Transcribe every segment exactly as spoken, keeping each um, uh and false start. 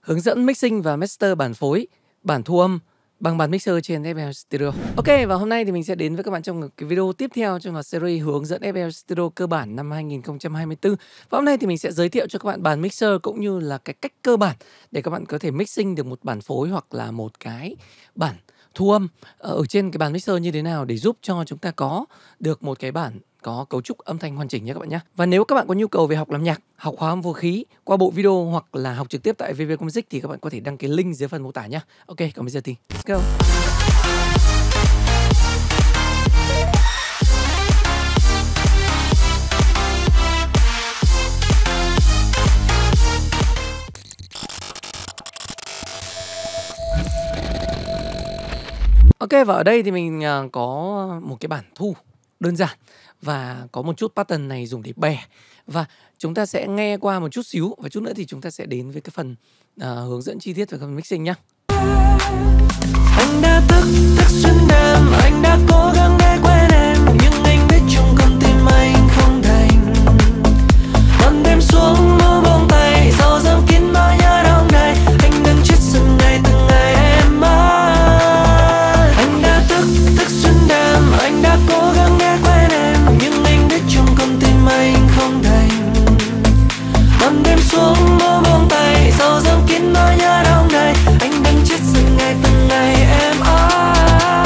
Hướng dẫn mixing và master bản phối, bản thu âm bằng bản mixer trên ép lờ Studio. Ok, và hôm nay thì mình sẽ đến với các bạn trong cái video tiếp theo trong loạt series hướng dẫn ép lờ Studio cơ bản năm hai nghìn không trăm hai mươi tư. Và hôm nay thì mình sẽ giới thiệu cho các bạn bản mixer cũng như là cái cách cơ bản để các bạn có thể mixing được một bản phối hoặc là một cái bản thu âm ở trên cái bản mixer như thế nào để giúp cho chúng ta có được một cái bản có cấu trúc âm thanh hoàn chỉnh nhé các bạn nhé. Và nếu các bạn có nhu cầu về học làm nhạc, học hóa âm vô khí qua bộ video hoặc là học trực tiếp tại vê vê Music thì các bạn có thể đăng ký link dưới phần mô tả nhé. Ok, còn bây giờ thì let's go. Ok, và ở đây thì mình có một cái bản thu đơn giản và có một chút pattern này dùng để bè. Và chúng ta sẽ nghe qua một chút xíu và chút nữa thì chúng ta sẽ đến với cái phần uh, hướng dẫn chi tiết về phần mixing nhá. Anh đã thức thức xuyên đêm, anh đã cố gắng để quên em, nhưng anh biết trong con tim anh không thành. Ban đêm xuống mưa buông tay, dòng dâng kín nỗi nhớ đông đầy, anh đang chết dần ngày từng ngày em ơi. Anh đã thức thức xuyên đêm, anh đã cố gắng để quên em, nhưng anh biết trong con tim anh không thành. Ban đêm xuống mưa buông tay, dòng dâng kín nỗi nhớ đông đầy, anh đang chết dần ngày từng ngày em ơi.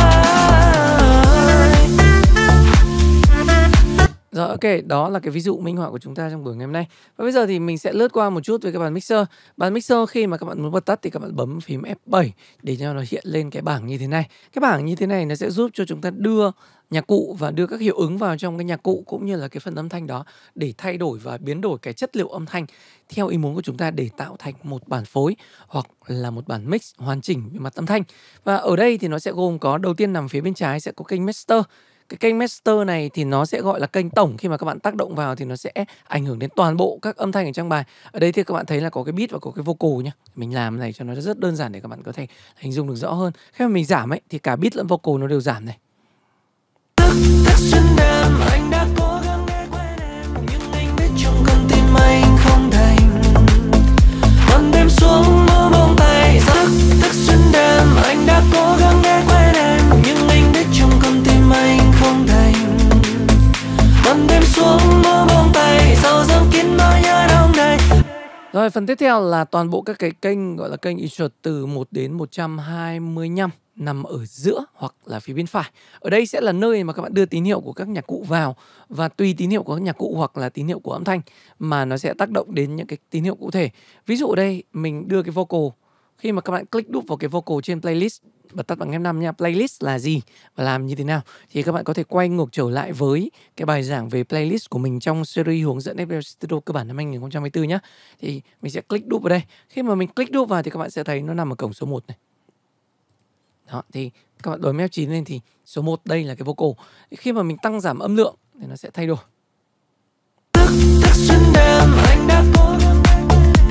Rồi, ok, đó là cái ví dụ minh họa của chúng ta trong buổi ngày hôm nay. Và bây giờ thì mình sẽ lướt qua một chút về cái bàn mixer. Bàn mixer khi mà các bạn muốn bật tắt thì các bạn bấm phím F bảy để cho nó hiện lên cái bảng như thế này. Cái bảng như thế này nó sẽ giúp cho chúng ta đưa nhạc cụ và đưa các hiệu ứng vào trong cái nhạc cụ cũng như là cái phần âm thanh đó để thay đổi và biến đổi cái chất liệu âm thanh theo ý muốn của chúng ta để tạo thành một bản phối hoặc là một bản mix hoàn chỉnh về mặt âm thanh. Và ở đây thì nó sẽ gồm có, đầu tiên nằm phía bên trái sẽ có kênh master. Cái kênh master này thì nó sẽ gọi là kênh tổng, khi mà các bạn tác động vào thì nó sẽ ảnh hưởng đến toàn bộ các âm thanh ở trong bài. Ở đây thì các bạn thấy là có cái beat và có cái vocal nhé. Mình làm này cho nó rất đơn giản để các bạn có thể hình dung được rõ hơn. Khi mà mình giảm ấy thì cả beat lẫn vocal nó đều giảm này. Thức thức xuyên đêm, anh đã cố gắng để quên em, nhưng anh biết trong con tim anh không thành. Ban đêm xuống mưa buông tay, thức thức xuyên đêm, anh đã cố gắng để quên em, nhưng anh biết trong con tim anh không thành. Ban đêm xuống mưa buông tay, dòng dâng kín nỗi nhớ đông đầy. Rồi, phần tiếp theo là toàn bộ các cái kênh gọi là kênh insert từ một đến một trăm hai mươi lăm nằm ở giữa hoặc là phía bên phải. Ở đây sẽ là nơi mà các bạn đưa tín hiệu của các nhạc cụ vào, và tùy tín hiệu của các nhạc cụ hoặc là tín hiệu của âm thanh mà nó sẽ tác động đến những cái tín hiệu cụ thể. Ví dụ ở đây mình đưa cái vocal, khi mà các bạn click đúp vào cái vocal trên playlist, bật tắt bằng F năm nha, playlist là gì và làm như thế nào thì các bạn có thể quay ngược trở lại với cái bài giảng về playlist của mình trong series hướng dẫn ép lờ Studio cơ bản năm hai nghìn không trăm hai mươi tư nhé. Thì mình sẽ click đúp vào đây. Khi mà mình click đúp vào thì các bạn sẽ thấy nó nằm ở cổng số một này. Đó, thì các bạn bấm F chín lên thì số một đây là cái vocal. Khi mà mình tăng giảm âm lượng thì nó sẽ thay đổi. Thức thức xuyên đêm, anh đã cố gắng để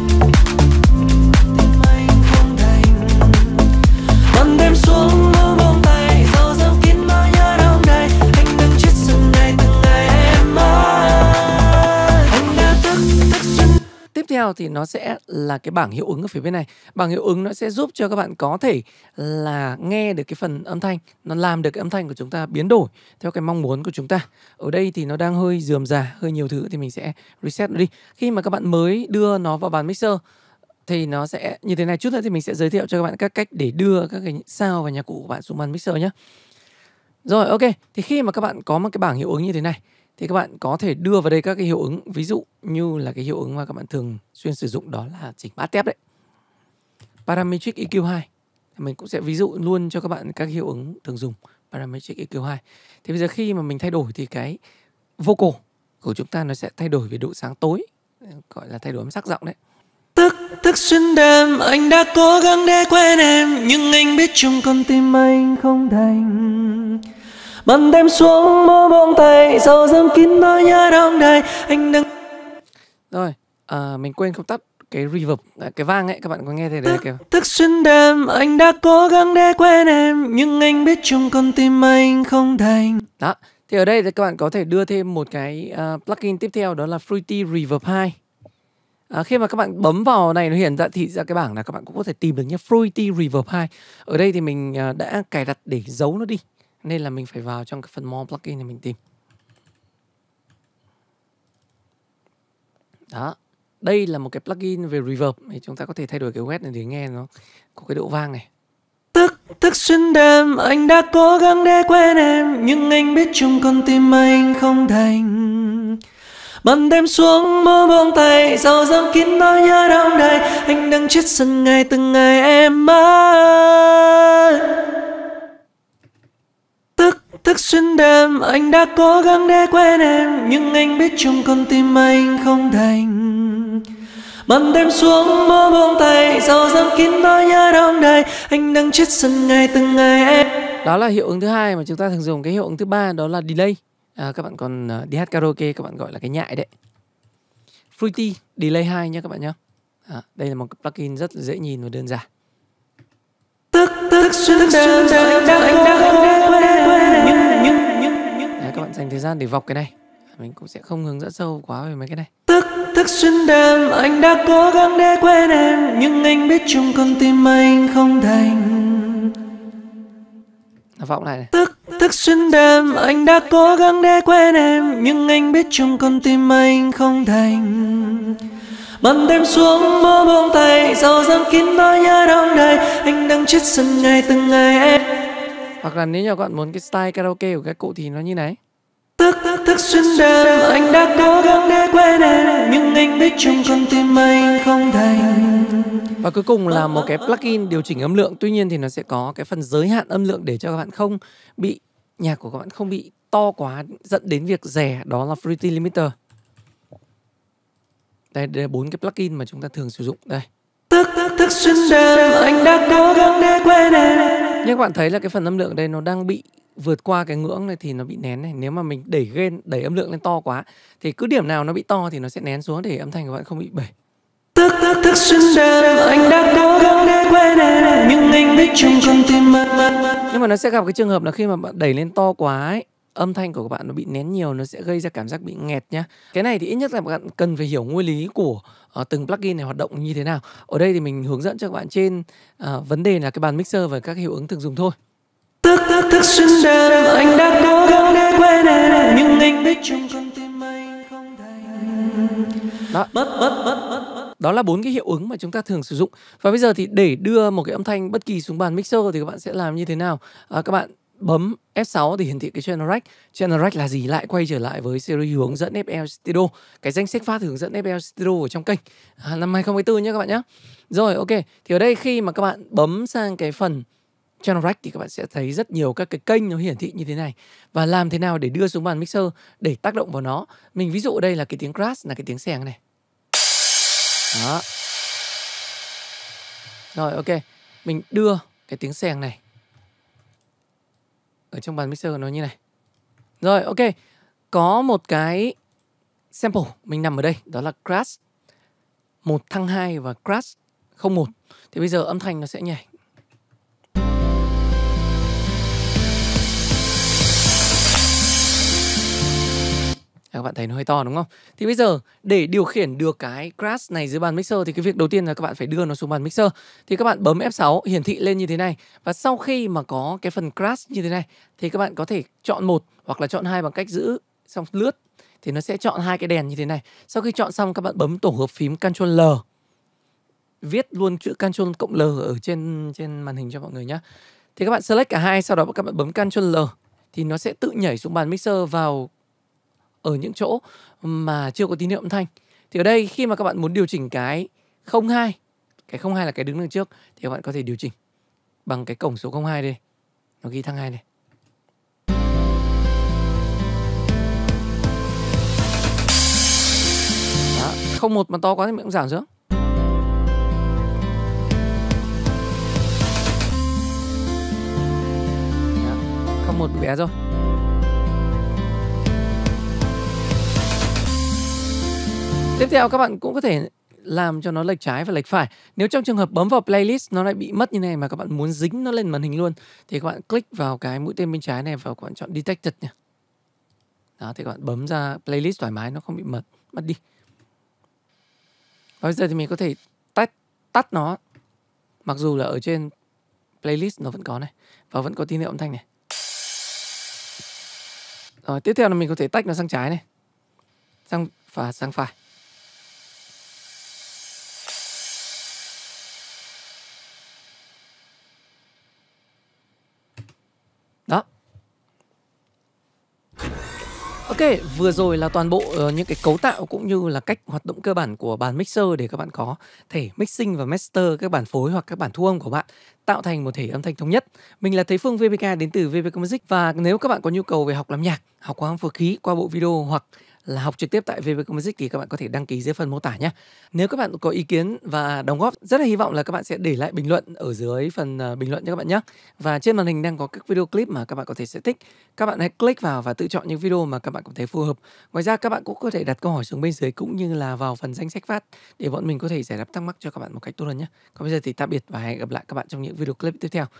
tim anh không thành. Ban đêm xuống mưa buông tay, dòng dâng kín nỗi nhớ đông đầy, anh đang chết dần ngày từng ngày em ơi. Anh đã thức thức xuyên. Tiếp theo thì nó sẽ là cái bảng hiệu ứng ở phía bên này. Bảng hiệu ứng nó sẽ giúp cho các bạn có thể là nghe được cái phần âm thanh, nó làm được cái âm thanh của chúng ta biến đổi theo cái mong muốn của chúng ta. Ở đây thì nó đang hơi rườm rà, hơi nhiều thứ thì mình sẽ reset nó đi. Khi mà các bạn mới đưa nó vào bàn mixer thì nó sẽ như thế này. Chút nữa thì mình sẽ giới thiệu cho các bạn các cách để đưa các cái sound và nhạc cụ của bạn xuống bàn mixer nhé. Rồi, ok. Thì khi mà các bạn có một cái bảng hiệu ứng như thế này thì các bạn có thể đưa vào đây các cái hiệu ứng, ví dụ như là cái hiệu ứng mà các bạn thường xuyên sử dụng đó là chỉnh bát tép đấy, Parametric E Q hai. Mình cũng sẽ ví dụ luôn cho các bạn các hiệu ứng thường dùng Parametric E Q hai. Thì bây giờ khi mà mình thay đổi thì cái vocal của chúng ta nó sẽ thay đổi về độ sáng tối, gọi là thay đổi âm sắc giọng đấy. Thức thức xuyên đêm, anh đã cố gắng để quên em, nhưng anh biết trong con tim anh không thành. Ban đêm xuống mưa buông tay, dòng dâng kín nỗi nhớ đông đầy, anh đang. Rồi, à, mình quên không tắt cái reverb, cái vang ấy, các bạn có nghe thấy đấy kìa. Thức xuyên đêm, anh đã cố gắng để quên em, nhưng anh biết trong con tim anh không thành. Đó, thì ở đây thì các bạn có thể đưa thêm một cái uh, plugin tiếp theo, đó là Fruity Reverb hai. À, khi mà các bạn bấm vào này nó hiển ra thị ra cái bảng là các bạn cũng có thể tìm được nhé, Fruity Reverb hai. Ở đây thì mình à, đã cài đặt để giấu nó đi, nên là mình phải vào trong cái phần More Plugin này mình tìm. Đó, đây là một cái plugin về reverb thì chúng ta có thể thay đổi cái wet này để nghe nó có cái độ vang này. Thức thức xuyên đêm anh đã cố gắng để quên em, nhưng anh biết trong con tim anh không thành. Màn đêm xuống mơ buông tay, dòng dòng kín nỗi nhớ đong đầy. Anh đang chết dần ngày từng ngày em mất. Thức thức xuyên đêm anh đã cố gắng để quên em, nhưng anh biết trong con tim anh không thành. Màn đêm xuống mơ buông tay, dòng dòng kín nỗi nhớ đong đầy. Anh đang chết dần ngày từng ngày em. Đó là hiệu ứng thứ hai mà chúng ta thường dùng. Cái hiệu ứng thứ ba đó là delay. À, các bạn còn uh, đi hát karaoke các bạn gọi là cái nhại đấy. Fruity delay hai nhé các bạn nhé. À, đây là một cái plugin rất là dễ nhìn và đơn giản. Thức thức xuyên đêm anh đã cố gắng để quên em, nhưng nhưng nhưng Đấy, các bạn dành thời gian để vọc cái này. Mình cũng sẽ không hướng dẫn sâu quá về mấy cái này. Thức thức xuyên đêm anh đã cố gắng để quên em, nhưng anh biết trong con tim anh không thành. Nó vọng lại này. Thức thức xuyên đêm anh đã cố gắng để quên em, nhưng anh biết trong con tim anh không thành. Màn đêm xuống mơ buông tay, dòng dòng kín nỗi nhớ đong đầy. Anh đang chết dần ngày từng ngày em. Hoặc là nếu như các bạn muốn cái style karaoke của các cụ thì nó như này. Thức thức xuyên đêm anh đã cố gắng để quên em, nhưng anh biết trong con tim anh không thành. Và cuối cùng là một cái plugin điều chỉnh âm lượng. Tuy nhiên thì nó sẽ có cái phần giới hạn âm lượng để cho các bạn không bị, nhạc của các bạn không bị to quá dẫn đến việc rè. Đó là Fruity Limiter. Đây, đây là bốn cái plugin mà chúng ta thường sử dụng. Đây. Thức thức xuyên đêm anh đã cố gắng để quên em. Nhưng các bạn thấy là cái phần âm lượng đây nó đang bị vượt qua cái ngưỡng này thì nó bị nén này. Nếu mà mình đẩy gain, đẩy âm lượng lên to quá thì cứ điểm nào nó bị to thì nó sẽ nén xuống để âm thanh của bạn không bị bể. Thức thức thức xuyên đêm anh đã cố gắng để quên em, nhưng anh biết trong con tim anh. Nhưng mà nó sẽ gặp cái trường hợp là khi mà bạn đẩy lên to quá ấy, âm thanh của các bạn nó bị nén nhiều, nó sẽ gây ra cảm giác bị nghẹt nhá. Cái này thì ít nhất là bạn cần phải hiểu nguyên lý của uh, từng plugin này hoạt động như thế nào. Ở đây thì mình hướng dẫn cho các bạn trên uh, vấn đề là cái bàn mixer và các hiệu ứng thường dùng thôi. Thức thức thức xuyên đêm anh đã cố gắng để quên em, nhưng anh biết trong con tim anh không thành. Đó. Mất mất mất mất. Đó là bốn cái hiệu ứng mà chúng ta thường sử dụng. Và bây giờ thì để đưa một cái âm thanh bất kỳ xuống bàn mixer thì các bạn sẽ làm như thế nào? À, các bạn bấm F sáu thì hiển thị cái channel rec. Channel rec là gì? Lại quay trở lại với series hướng dẫn ép lờ Studio. Cái danh sách phát hướng dẫn ép lờ Studio ở trong kênh à, năm hai không hai tư nhé các bạn nhé. Rồi, ok. Thì ở đây khi mà các bạn bấm sang cái phần channel rec thì các bạn sẽ thấy rất nhiều các cái kênh nó hiển thị như thế này. Và làm thế nào để đưa xuống bàn mixer để tác động vào nó. Mình ví dụ ở đây là cái tiếng crash, là cái tiếng xèng này. Đó. Rồi, ok. Mình đưa cái tiếng xèng này ở trong bàn mixer nó như này. Rồi, ok. Có một cái sample mình nằm ở đây, đó là crash một thăng hai và crash không một. Thì bây giờ âm thanh nó sẽ nhảy. Các bạn thấy nó hơi to đúng không? Thì bây giờ để điều khiển được cái crash này dưới bàn mixer thì cái việc đầu tiên là các bạn phải đưa nó xuống bàn mixer. Thì các bạn bấm F sáu hiển thị lên như thế này. Và sau khi mà có cái phần crash như thế này thì các bạn có thể chọn một hoặc là chọn hai bằng cách giữ xong lướt. Thì nó sẽ chọn hai cái đèn như thế này. Sau khi chọn xong các bạn bấm tổ hợp phím Ctrl L. Viết luôn chữ Ctrl cộng L ở trên trên màn hình cho mọi người nhé. Thì các bạn select cả hai, sau đó các bạn bấm Ctrl L thì nó sẽ tự nhảy xuống bàn mixer vào ở những chỗ mà chưa có tín hiệu âm thanh. Thì ở đây khi mà các bạn muốn điều chỉnh cái không hai, cái không hai là cái đứng đằng trước, thì các bạn có thể điều chỉnh bằng cái cổng số không hai đây. Nó ghi thăng hai này. Đó, không một mà to quá thì mình cũng giảm xuống. Đó, không một bị bé rồi. Tiếp theo các bạn cũng có thể làm cho nó lệch trái và lệch phải. Nếu trong trường hợp bấm vào playlist nó lại bị mất như này mà các bạn muốn dính nó lên màn hình luôn thì các bạn click vào cái mũi tên bên trái này và các bạn chọn detected nha. Đó thì các bạn bấm ra playlist thoải mái, nó không bị mất mất đi. Và bây giờ thì mình có thể tắt tắt nó. Mặc dù là ở trên playlist nó vẫn có này, và vẫn có tín hiệu âm thanh này. Rồi tiếp theo là mình có thể tách nó sang trái này, sang và sang phải. Đó. Ok, vừa rồi là toàn bộ uh, những cái cấu tạo cũng như là cách hoạt động cơ bản của bàn mixer để các bạn có thể mixing và master các bản phối hoặc các bản thu âm của bạn tạo thành một thể âm thanh thống nhất. Mình là Thế Phương vê pê ca đến từ vê pê ca Music, và nếu các bạn có nhu cầu về học làm nhạc, học qua âm phối khí qua bộ video hoặc là học trực tiếp tại vê pê ca Music thì các bạn có thể đăng ký dưới phần mô tả nhé. Nếu các bạn có ý kiến và đóng góp, rất là hy vọng là các bạn sẽ để lại bình luận ở dưới phần uh, bình luận cho các bạn nhé. Và trên màn hình đang có các video clip mà các bạn có thể sẽ thích. Các bạn hãy click vào và tự chọn những video mà các bạn cảm thấy phù hợp. Ngoài ra các bạn cũng có thể đặt câu hỏi xuống bên dưới cũng như là vào phần danh sách phát để bọn mình có thể giải đáp thắc mắc cho các bạn một cách tốt hơn nhé. Còn bây giờ thì tạm biệt và hẹn gặp lại các bạn trong những video clip tiếp theo.